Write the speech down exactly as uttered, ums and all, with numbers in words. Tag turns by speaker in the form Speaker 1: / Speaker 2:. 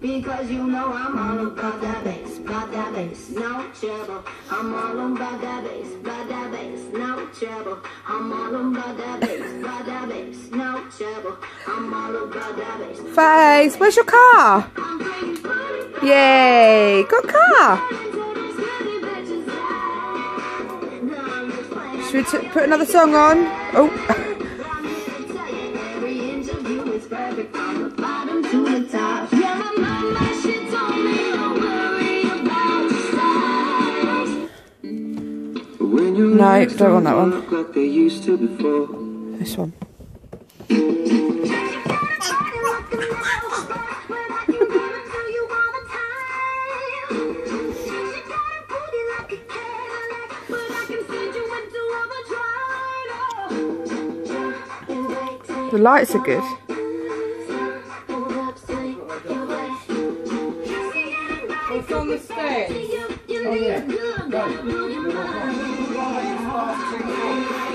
Speaker 1: Because you know I'm all about that bass, about that bass, no trouble. I'm all about that bass, about that bass, no trouble. I'm all about that bass, about that bass, no trouble. I'm all about that bass.
Speaker 2: Faiths, where's your car? Yay, got a car. Should we t put another song on? Oh. No, don't want that one. This one. The lights are good.
Speaker 3: What's on the stairs? Oh yeah.